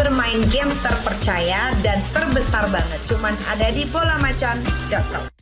bermain games terpercaya dan terbesar banget. Cuman ada di bolamacan.com.